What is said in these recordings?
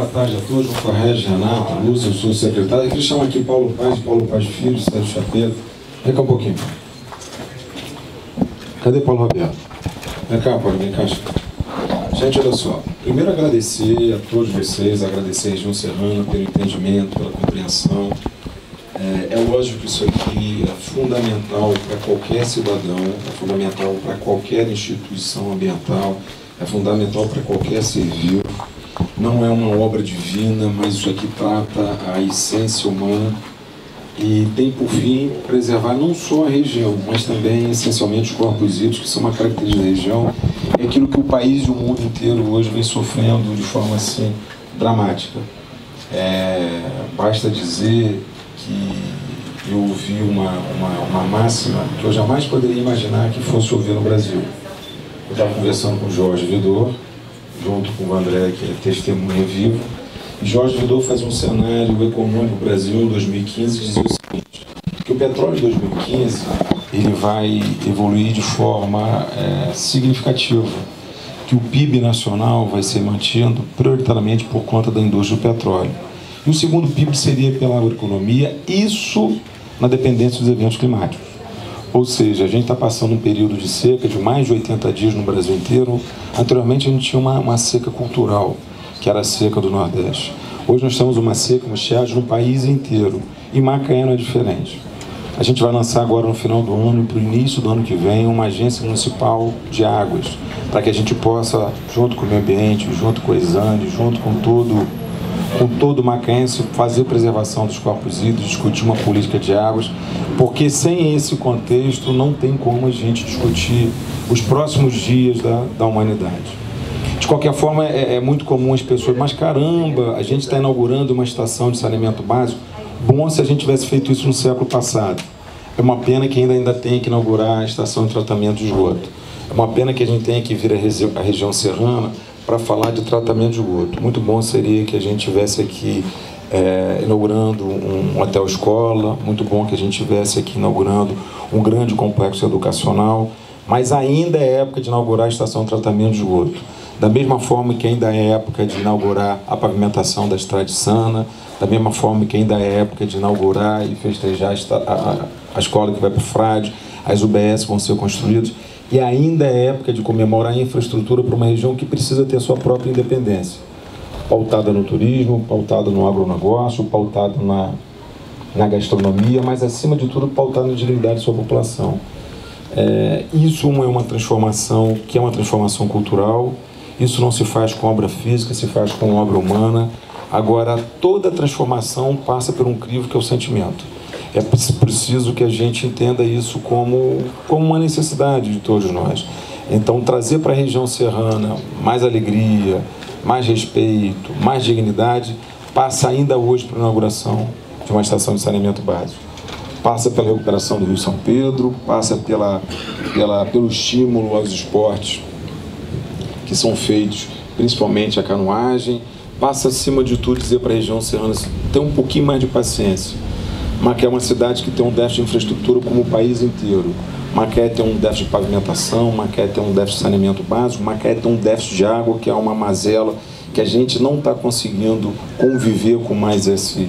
boa tarde a todos. Mufarrege, Renata, Lúcia, eu sou o secretário. Eu queria chamar aqui Paulo Paz Filho, Sérgio Chapeta. Vem cá um pouquinho. Cadê Paulo Roberto? Vem cá, Paulo, vem cá. Gente, olha só. Primeiro agradecer a todos vocês, agradecer a região serrana pelo entendimento, pela compreensão. É lógico que isso aqui é fundamental para qualquer cidadão, é fundamental para qualquer instituição ambiental, é fundamental para qualquer ser vivo. Não é uma obra divina, mas isso aqui trata a essência humana e tem por fim preservar não só a região, mas também essencialmente os corpos hídricos, que são uma característica da região, é aquilo que o país e o mundo inteiro hoje vem sofrendo de forma assim dramática. Basta dizer que eu ouvi uma máxima que eu jamais poderia imaginar que fosse ouvir no Brasil. Eu estava conversando com o Jorge Vidor, junto com o André, que é testemunha viva, e Jorge Vidor faz um cenário econômico do Brasil em 2015 e dizia o seguinte, que o petróleo em 2015 ele vai evoluir de forma significativa, que o PIB nacional vai ser mantido prioritariamente por conta da indústria do petróleo. E o segundo PIB seria pela agroeconomia, isso na dependência dos eventos climáticos. Ou seja, a gente está passando um período de seca de mais de 80 dias no Brasil inteiro. Anteriormente a gente tinha uma seca cultural, que era a seca do Nordeste. Hoje nós temos uma seca, uma estiagem no país inteiro. E Macaé não é diferente. A gente vai lançar agora no final do ano e para o início do ano que vem uma agência municipal de águas, para que a gente possa, junto com o meio ambiente, junto com a Exame, junto com todo macaense, fazer preservação dos corpos hídricos, discutir uma política de águas, porque sem esse contexto não tem como a gente discutir os próximos dias da humanidade. De qualquer forma, é muito comum as pessoas, mas caramba, a gente está inaugurando uma estação de saneamento básico, bom se a gente tivesse feito isso no século passado. É uma pena que ainda tenha que inaugurar a estação de tratamento de esgoto. É uma pena que a gente tenha que vir a região serrana para falar de tratamento de esgoto. Muito bom seria que a gente tivesse aqui inaugurando um hotel-escola, muito bom que a gente tivesse aqui inaugurando um grande complexo educacional, mas ainda é época de inaugurar a estação de tratamento de esgoto. Da mesma forma que ainda é época de inaugurar a pavimentação da Estrada de Sana, da mesma forma que ainda é época de inaugurar e festejar a escola que vai para o Frade, as UBS vão ser construídas, e ainda é época de comemorar a infraestrutura para uma região que precisa ter sua própria independência, pautada no turismo, pautada no agronegócio, pautada na gastronomia, mas acima de tudo pautada na dignidade de sua população. Isso é uma transformação que é uma transformação cultural, isso não se faz com obra física, se faz com obra humana. Agora, toda transformação passa por um crivo que é o sentimento. É preciso que a gente entenda isso como uma necessidade de todos nós. Então, trazer para a região serrana mais alegria, mais respeito, mais dignidade, passa ainda hoje para a inauguração de uma estação de saneamento básico. Passa pela recuperação do Rio São Pedro, passa pelo estímulo aos esportes que são feitos, principalmente a canoagem, passa, acima de tudo, dizer para a região serrana ter um pouquinho mais de paciência. Macaé é uma cidade que tem um déficit de infraestrutura como o país inteiro. Macaé tem um déficit de pavimentação, Macaé tem um déficit de saneamento básico, Macaé tem um déficit de água, que é uma mazela que a gente não está conseguindo conviver com mais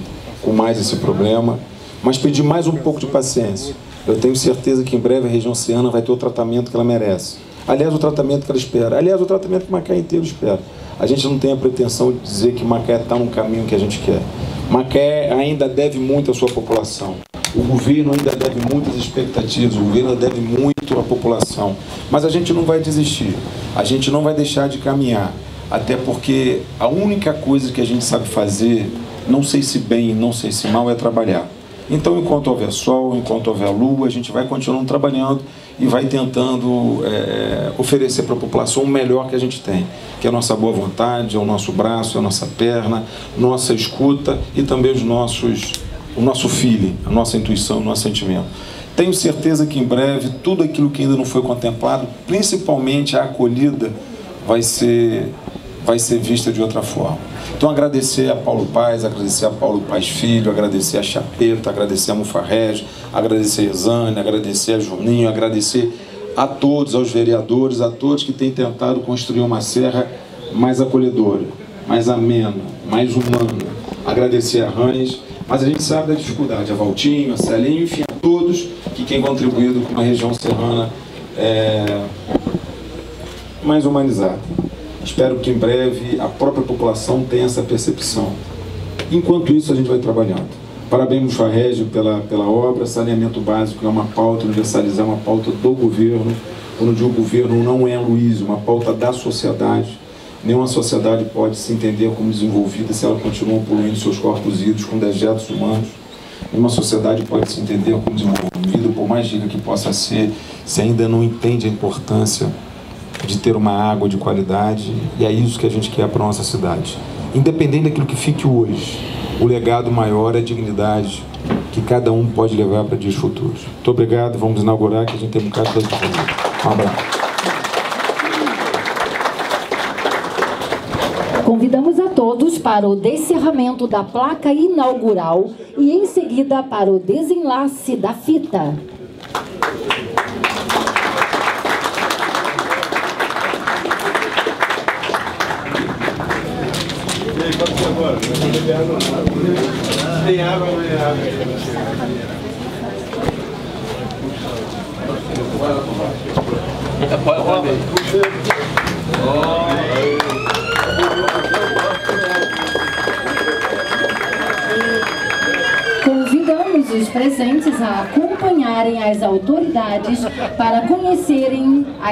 esse problema, mas pedir mais um pouco de paciência. Eu tenho certeza que em breve a região serrana vai ter o tratamento que ela merece. Aliás, o tratamento que ela espera. Aliás, o tratamento que Macaé inteiro espera. A gente não tem a pretensão de dizer que Macaé está no caminho que a gente quer. Macaé ainda deve muito à sua população. O governo ainda deve muitas expectativas, o governo ainda deve muito à população. Mas a gente não vai desistir, a gente não vai deixar de caminhar. Até porque a única coisa que a gente sabe fazer, não sei se bem, não sei se mal, é trabalhar. Então, enquanto houver sol, enquanto houver lua, a gente vai continuando trabalhando e vai tentando oferecer para a população o melhor que a gente tem, que é a nossa boa vontade, é o nosso braço, é a nossa perna, nossa escuta e também o nosso feeling, a nossa intuição, o nosso sentimento. Tenho certeza que em breve tudo aquilo que ainda não foi contemplado, principalmente a acolhida, vai ser vista de outra forma. Então, agradecer a Paulo Paz, agradecer a Paulo Paz Filho, agradecer a Chapeta, agradecer a Mufarrege, agradecer a Exane, agradecer a Juninho, agradecer a todos, aos vereadores, a todos que têm tentado construir uma serra mais acolhedora. mais amena, mais humana. Agradecer a Ranes, mas a gente sabe da dificuldade, a Valtinho, a Celinho, enfim, a todos que têm contribuído com uma região serrana mais humanizada. Espero que em breve a própria população tenha essa percepção. Enquanto isso, a gente vai trabalhando. Parabéns, Farrégio, pela obra. Saneamento básico é uma pauta, universalizar uma pauta do governo. Quando digo governo, não é Luiz, uma pauta da sociedade. Nenhuma sociedade pode se entender como desenvolvida se ela continua poluindo seus corpos hídricos com dejetos humanos. Nenhuma sociedade pode se entender como desenvolvida, por mais rica que possa ser, se ainda não entende a importância de ter uma água de qualidade, e é isso que a gente quer para a nossa cidade. Independente daquilo que fique hoje, o legado maior é a dignidade que cada um pode levar para dias futuros. Muito obrigado, vamos inaugurar, que a gente tem um bocado de coisa para fazer. Um abraço. Convidamos a todos para o descerramento da placa inaugural e em seguida para o desenlace da fita. Tem água, não é água. Convidamos os presentes a acompanharem as autoridades para conhecerem a